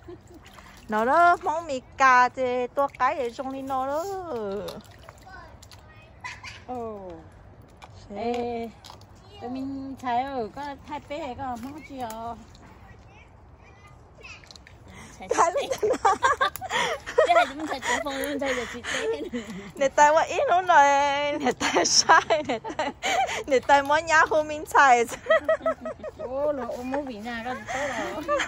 nó đó món mì cà thì tua cái để trong đi nó đó ê tụi mình thấy ở có thay bé có không chịu cái lên cái này chúng ta chơi phong chúng ta chỉ chơi để tay qua ít nữa rồi để tay sai để tay mỗi nhà hồ mình xài ô rồi ô mua vị nào có tốt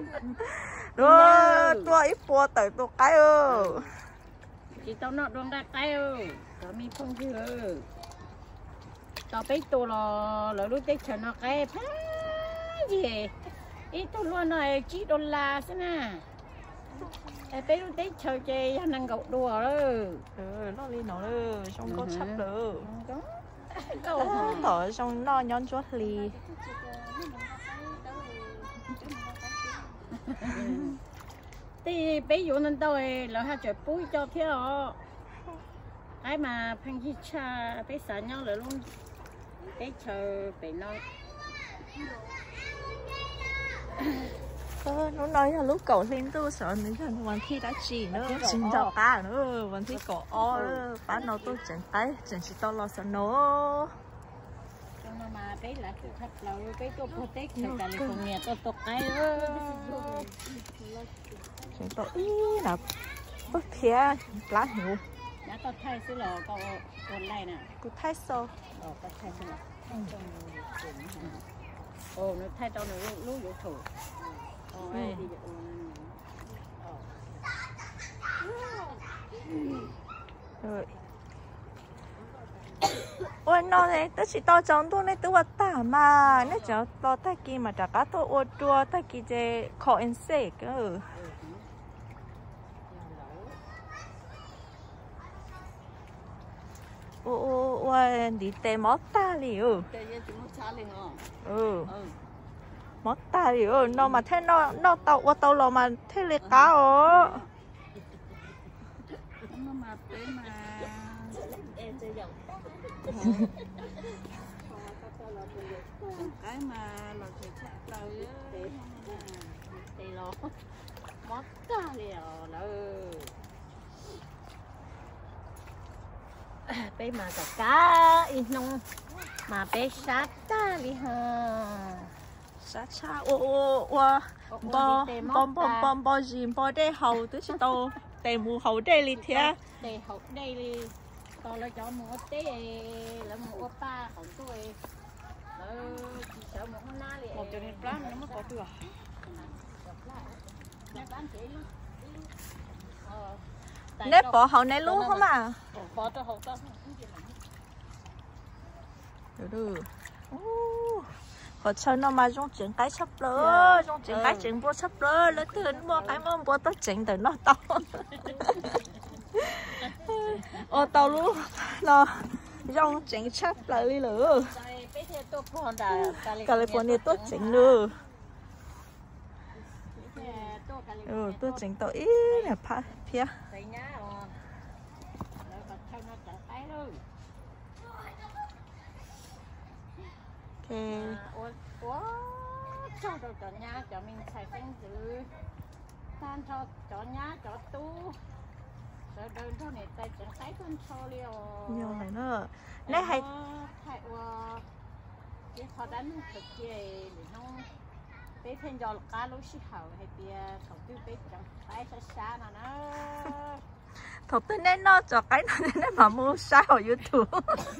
rồi tua ít bùa tới tua cái chỉ tao nọ đong ra cái có mi phong chưa tao biết tôi là lúc tết chờ nó cái phá gì ít tôi luôn này chỉ $1 thế nè bé lúc tết chờ chơi năng gậu đùa đó nó đi nó xong có sắp được câu thở xong nó nhón chuột lì thì bé dụ nên tôi là hai trời búi cho thế đó cái mà phanh chi cha bé sợ nhau là luôn bé chờ bé nó nó nói là lúc cậu lên tôi sợ mình thằngวันที่đã chỉ nữa xin chào ta nữaวันที่cậu bán nó tôi chẳng chỉ tao lo sợ nó mà bé là cái thật là cái tôi protect thì cả là cùng nhà tôi tụt cái chúng tôi là bất thiệt lá hiểu đã có thay xí lò có còn này nè cứ thay sao có thay xí lò ồ nó thay tao nó lúc vụ thủ rồi ôi nó này tớ chỉ to chọn tôi này tớ vật tả mà nó cháu to tay kia mà chả cá tôi ô chua tay kia chơi khó ăn sể cơ ôi đi tè mót ta liu mót ta liu nó mà thế nó tàu lò mà thế liệt cá ồ mà bé mà em chơi dòng cái mà là phải chắc lời thì lo mót ta liều là bé mà cả cá in nông mà bé sát ta đi ha sát cha bò gì bò đây hầu tôi chỉ tàu tè mù hầu đây li thế tè hầu đây li tao là cho mua tè là mua ba hầu tôi chỉ sợ một con na li một cho nên plan nó mới có được nếp bỏ hậu này luôn không à bỏ cho hậu tao được họ chơi nó mà trong chuyện cái sắp lỡ trong chuyện cái chuyện bố sắp lỡ lấy từ mua cái mà bố tất chuyện từ nó to ô tao luôn nó trong chuyện sắp lại đi lỡ California tốt chuyện nữa tốt chuyện tao ý nè pa phía cho nhà cho mình xài phanh giữ tan cho nhà cho tu rồi đơn thôi này tay chẳng thấy con cho liều nhiều này nữa nè hay thay cái họ đánh thực gì để nó bé thêm cho cá lúa xí hậu hay bia thầu tiêu bé chẳng thấy xa nào nó thật tên nên nó cho cái nó mà mua sai ở YouTube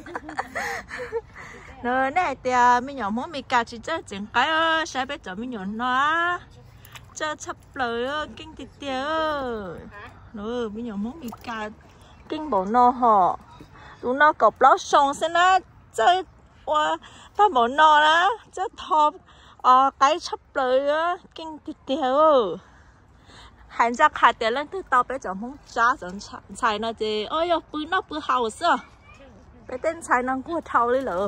rồi này thì mình nhỏ muốn mình cà chỉ chơi chuyện cái sai bé cho mình nhỏ nó chơi chấp lời kinh thịt tiêu rồi mình nhỏ muốn mình cà kinh bộ nó họ tụi nó cọp lót xong xem nó chơi qua ta bộ nó đó chơi thọp cái chấp lời kinh thịt tiêu hành ra khai tiền lên từ tàu bé chồng không trả chồng xài nó gì ôi yo bự hào sao bé tên xài nó của thầu đi lợ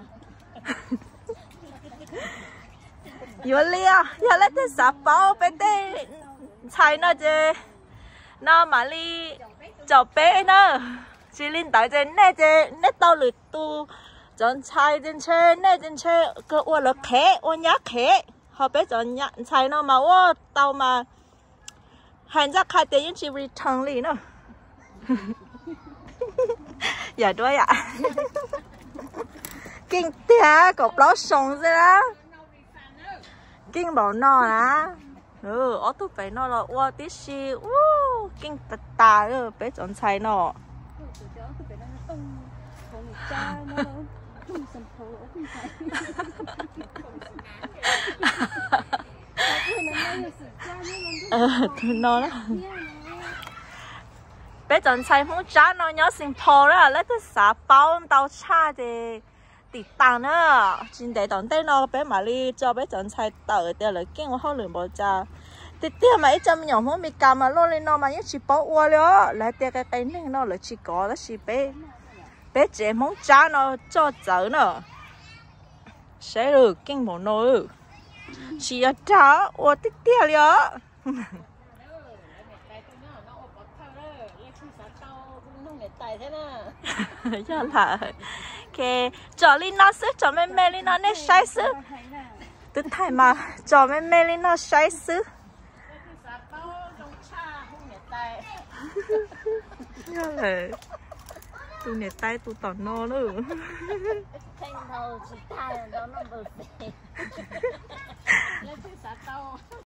vừa lia giờ lấy tên sạp bao bé tên xài nó gì nó mà li chồng bé nó chỉ linh tại trên nè chứ nè tàu lưỡi tu chọn xài trên trên nè trên trên cái ô là khé ô nhá khé họ bé chọn nhá xài nó mà ô tàu mà hành ra khai tiền chỉ return liền nữa dạ đuôi ạ kinh tế có bao sống rồi đó kinh bảo nó á ở tụi bé nó là qua tí xí kinh tạt tà rồi bé chọn xài nó nó đó bé chọn xài không trả nó nhớ xin phô đó lấy cái xả bao tàu cha thì tịt tàn nữa chính để đón tay nó bé mà đi cho bé chọn xài tờ để lấy kinh hoa lửa bỏ cha thì tiền mà ít trăm nhỏ không bị cầm mà luôn lên nó mà những chỉ bỏ qua nữa lại tiền cái này nó là chỉ có đó chỉ bé trẻ mong trả nó cho chở nữa sẽ được kinh bộ nồi chỉ ở trả ô tích tiền liền cho là ok cho lên nó sức cho mẹ mẹ lên nó nè sai sức tôi thay mà cho mẹ mẹ lên nó sai sức cho là tôi nè tay tôi tỏ no nữa thanh thầu chỉ thay đó nó bự